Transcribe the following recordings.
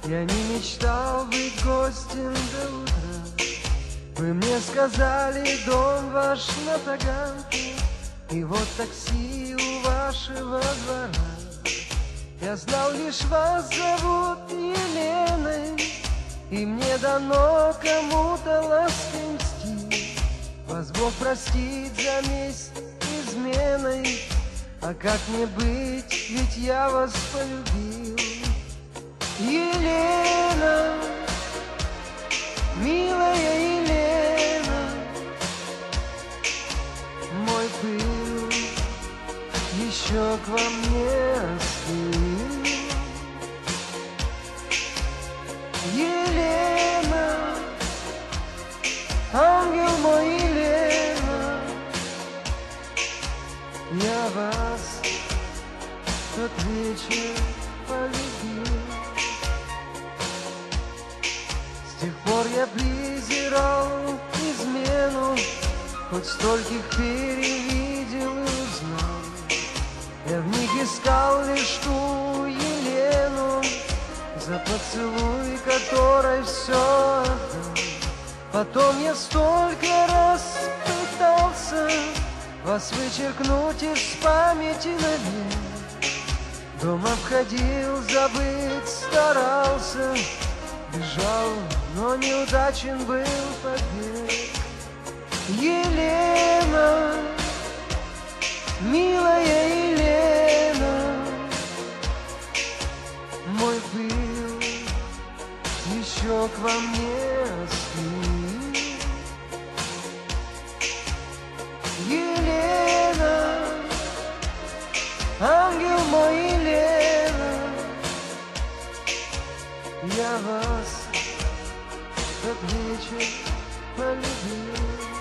Я не мечтал быть гостем до утра. Вы мне сказали, дом ваш на Таганке, и вот такси у вашего двора. Я знал лишь, вас зовут Еленой, и мне дано кому-то лаской мстить. Вас Бог простит за месть изменой. А как мне быть, ведь я вас полюбил. Елена, милая Елена, мой пыл еще к вам не остыл. Елена, ангел мой Елена, я вас в тот вечер полюбил. С тех пор я презирал измену, хоть стольких перевидел и узнал. Я в них искал лишь ту Елену, за поцелуй которой все отдал. Потом я столько раз пытался вас вычеркнуть из памяти навек. Дом обходил, забыть старался, бежал, но неудачен был побег. Елена, милая Елена, мой пыл еще к вам не остыл. Елена, ангел мой Елена, я вас в тот вечер полюбил.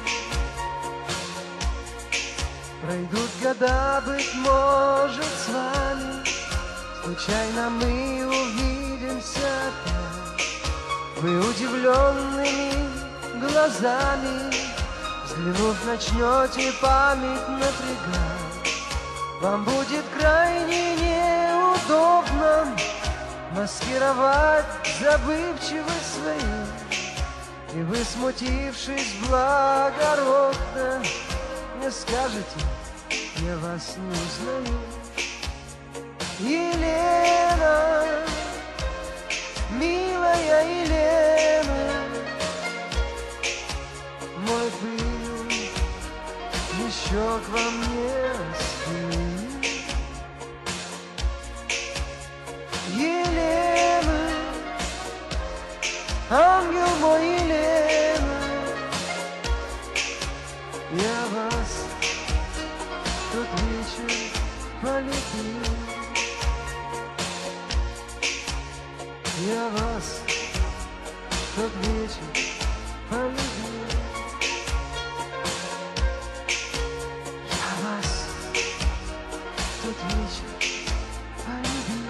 Пройдут года, быть может, с вами случайно мы увидимся опять. Вы удивленными глазами, взглянув, начнете память напрягать. Вам будет крайне неудобно маскировать забывчивость свою, и вы, смутившись благородно, мне скажете, я вас не узнаю. Елена, милая Елена, мой пыл еще к вам не остыл. Елена, ангел мой Елена, я вас в тот вечер полюбил. Я вас в тот вечер полюбил. Я вас в тот вечер полюбил.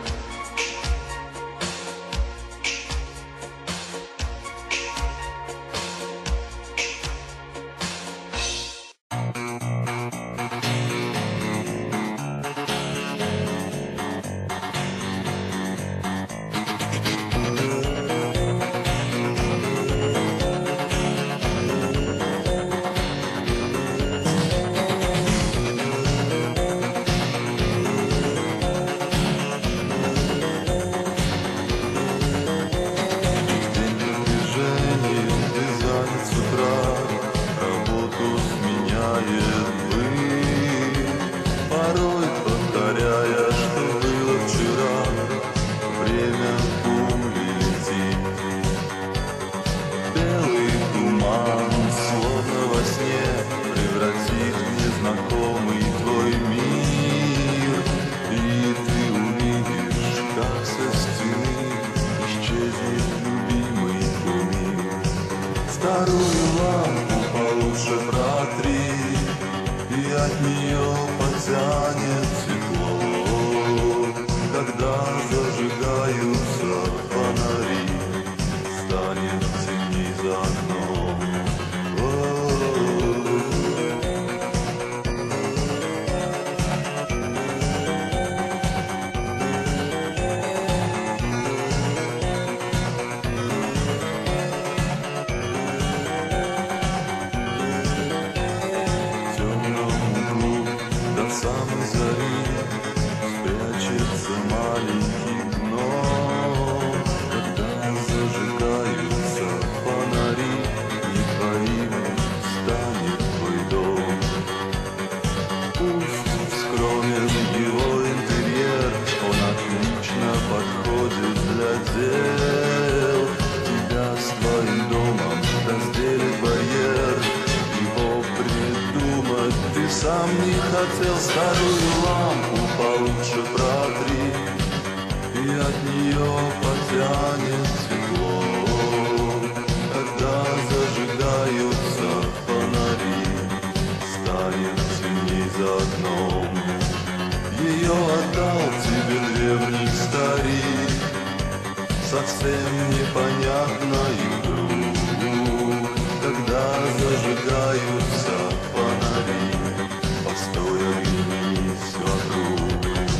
хотел старую лампу получше протри, и от нее потянет тепло, когда зажигаются фонари, станет темней за окном. Ее отдал тебе древний старик, совсем непонятною вдруг, когда зажигаются фонари, постой, оглянись вокруг.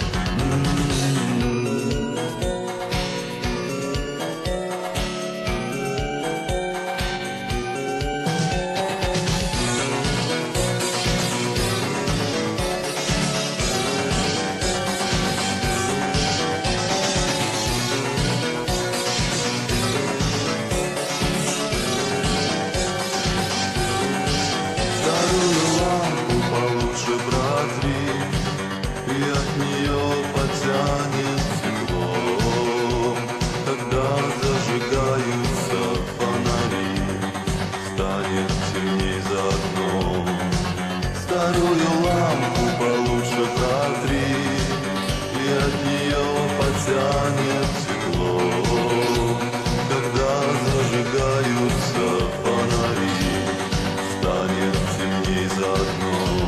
Старую лампу получше протри, и от нее потянет тепло, когда зажигаются фонари, станет темней за окном.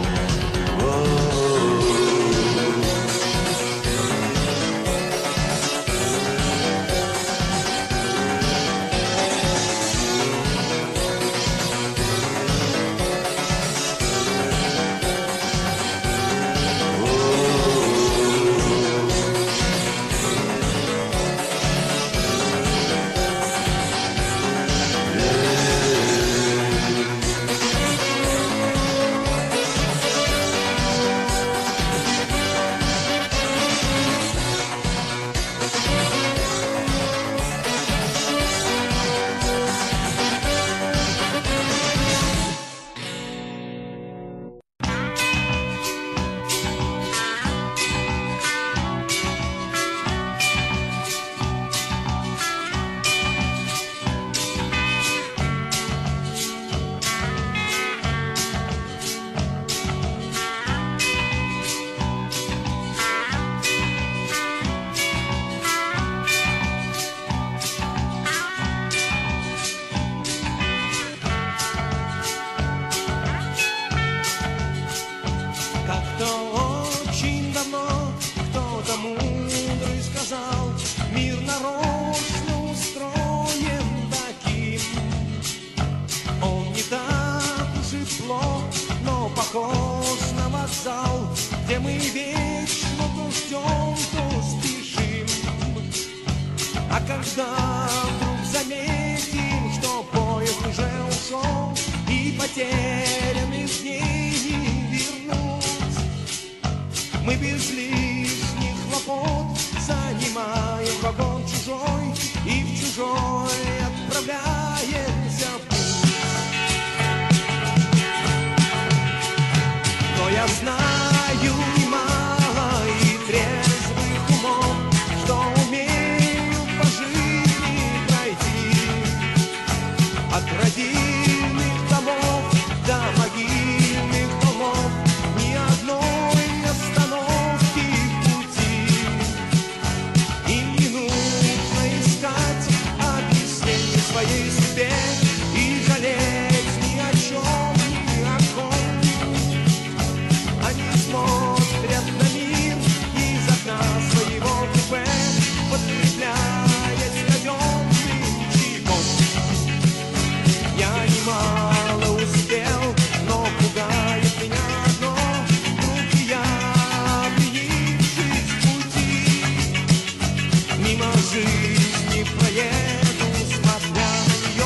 Похож на вокзал, где мы вечно то ждем, то спешим. А когда вдруг заметим, что поезд уже ушел, и потерянных дней не вернуть, мы без лишних хлопот занимаем вагон чужой и в чужой отправляемся в путь. Но я знаю немало и трезвых умов, что умеют по жизни пройти от родильных домов до могильных домов, ни одной остановки в пути. Им не нужно искать объяснений своей судьбе и жалеть ни о чем, ни о ком. Они смотрят на мир из окна своего купе, подкрепляясь казенным чайком. Я немало успел, но пугает меня одно: вдруг я, обленившись в пути, мимо жизни проеду, смотря на нее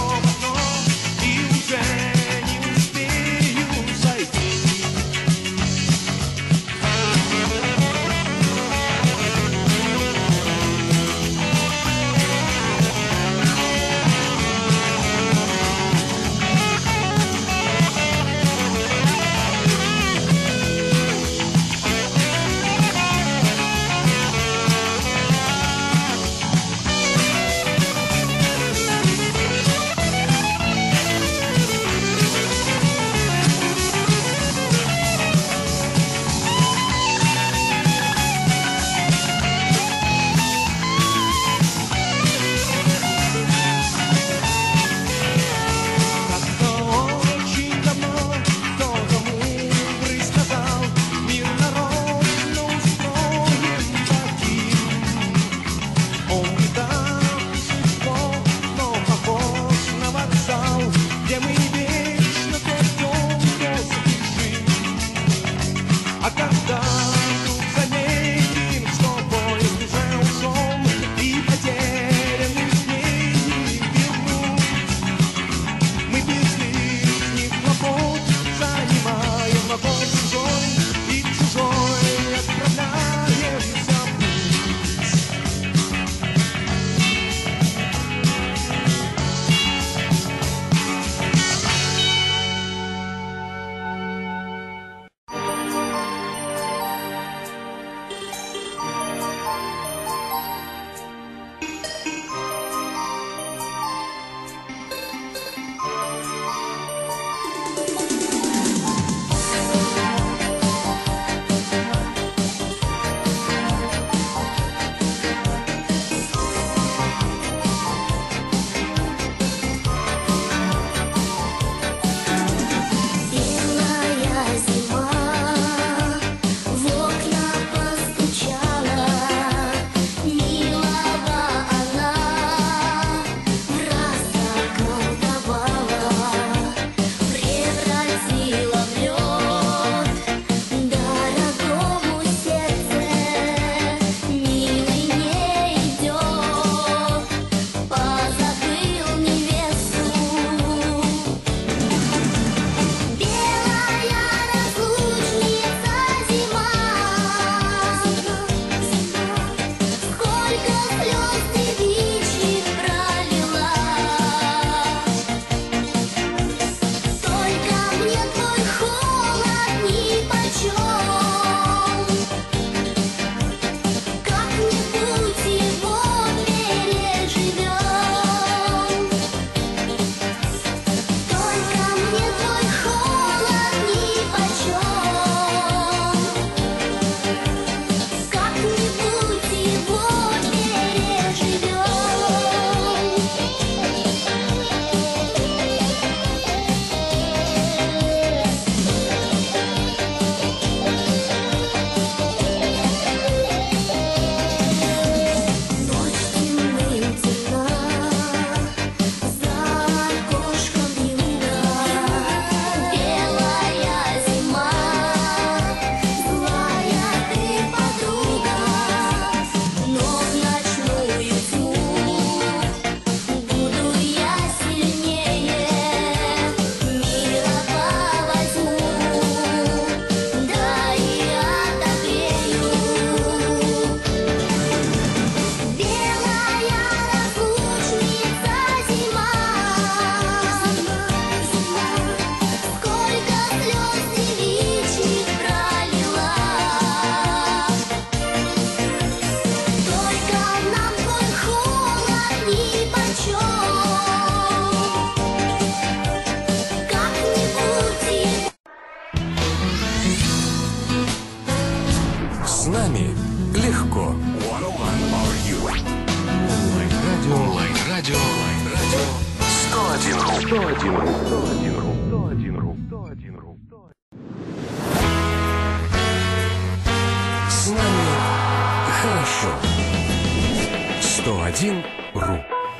С нами хорошо. 101.ру.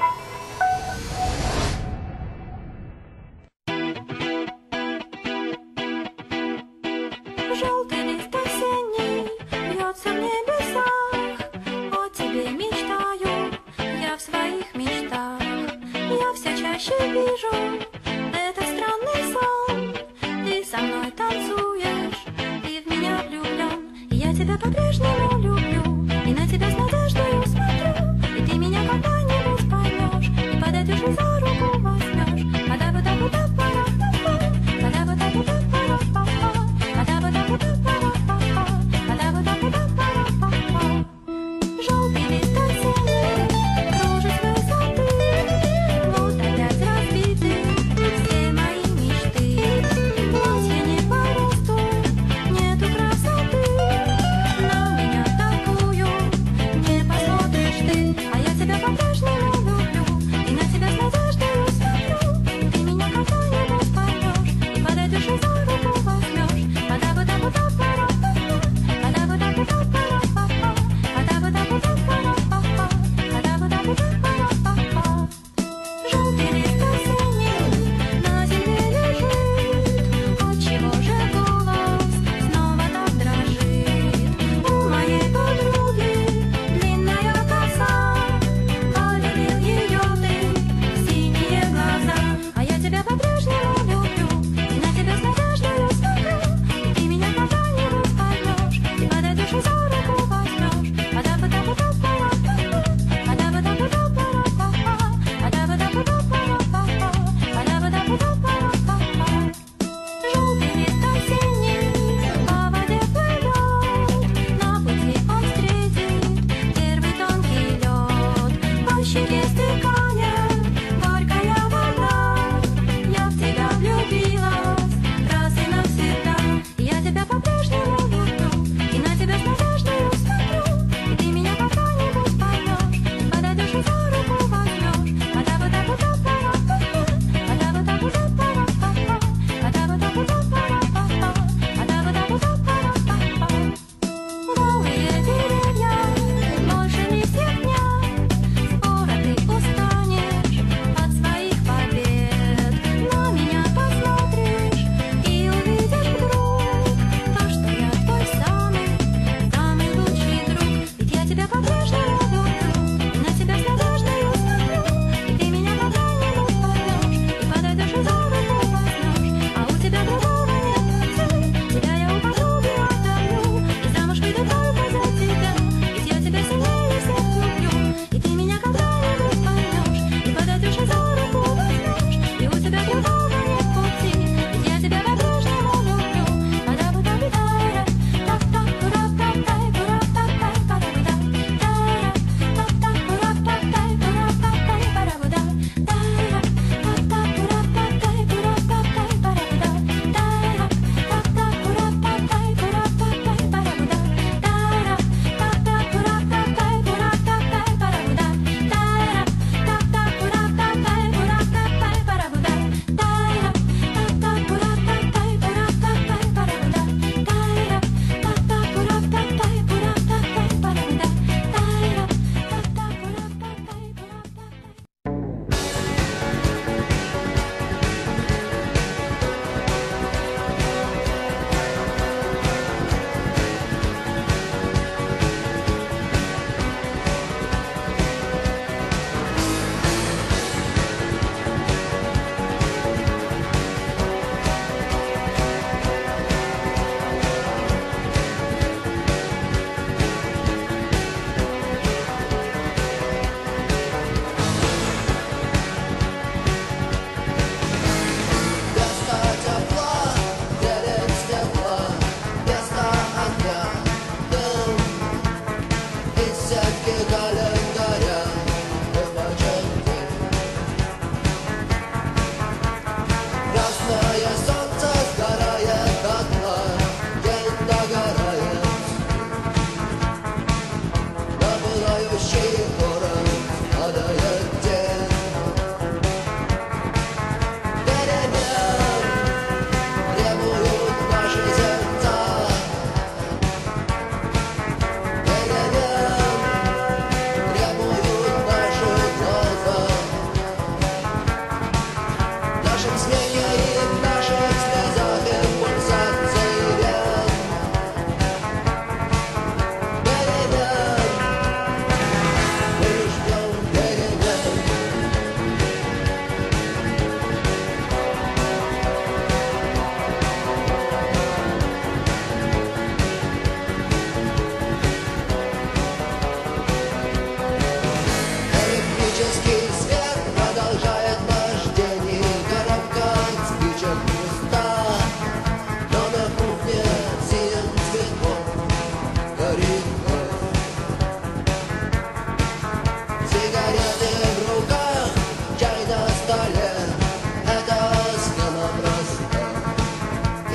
Желтый лист осенний вьется в небесах. О тебе мечтаю я в своих мечтах. Я все чаще вижу этот странный сон. Ты со мной танцуешь, ты в меня влюблен. И я тебя по-прежнему люблю, и на тебя с надеждой смотрю. И ты меня когда-нибудь поймешь, и под эту же за руку возьмешь. Желтый лист осенний кружит с высоты, мост опять разбитый,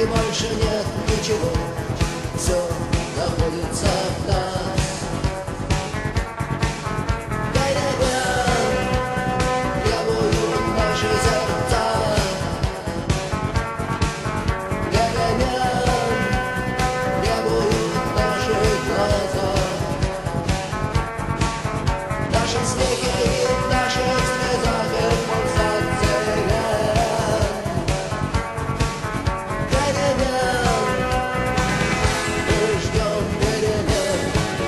и больше нет ничего, все находится в нас. Требуют наши сердца, требуют наши глаза. В нашем смехе и в наших слезах и пульсациях перемен. Мы ждем перемен.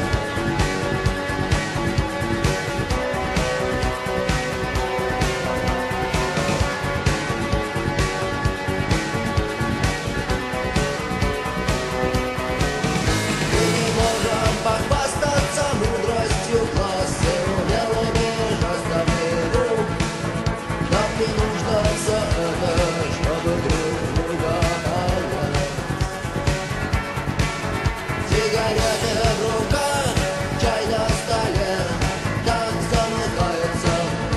Мы не можем похвастаться мудростью класса, умелыми жестами рук. Нам не нужно все это, чтобы друг друга понять. Сигареты в руках, чай на столе, так замыкается.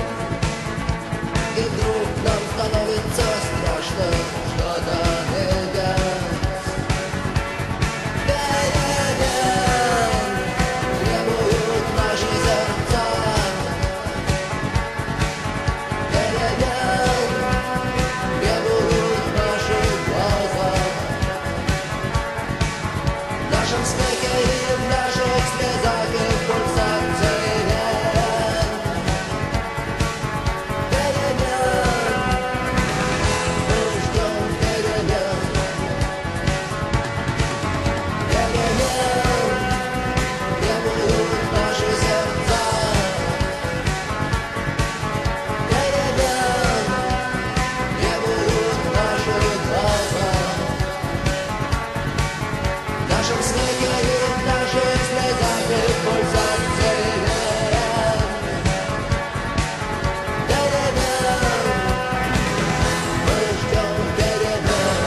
И вдруг нам становится страшно что-то менять. Перемен требуют наши сердца. Перемен требуют наши глаза. В нашем смехе и в наших слезах и в пульсациях перемен. Мы ждем перемен. Перемен требуют наши сердца. Перемен требуют наши глаза. В нашем смехе и в наших слезах и в пульсациях перемен. Мы ждем перемен.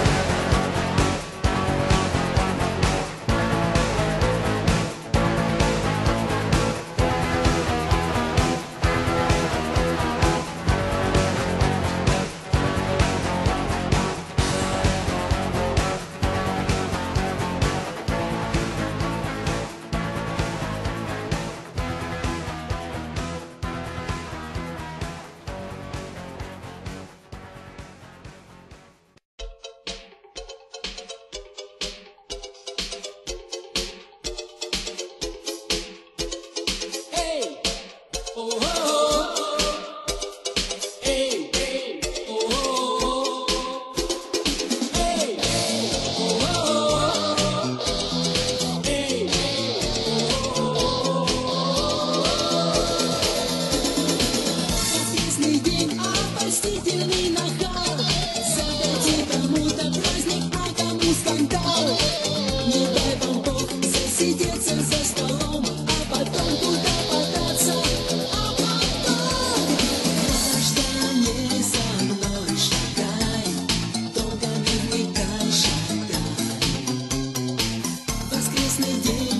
Воскресный день, обольстительный нахал. Задайте кому-то праздник, а кому скандал. Не дай вам Бог засидеться за столом, а потом куда податься. А потом граждане со мной шагай, долго не вникай, шагай. Воскресный день.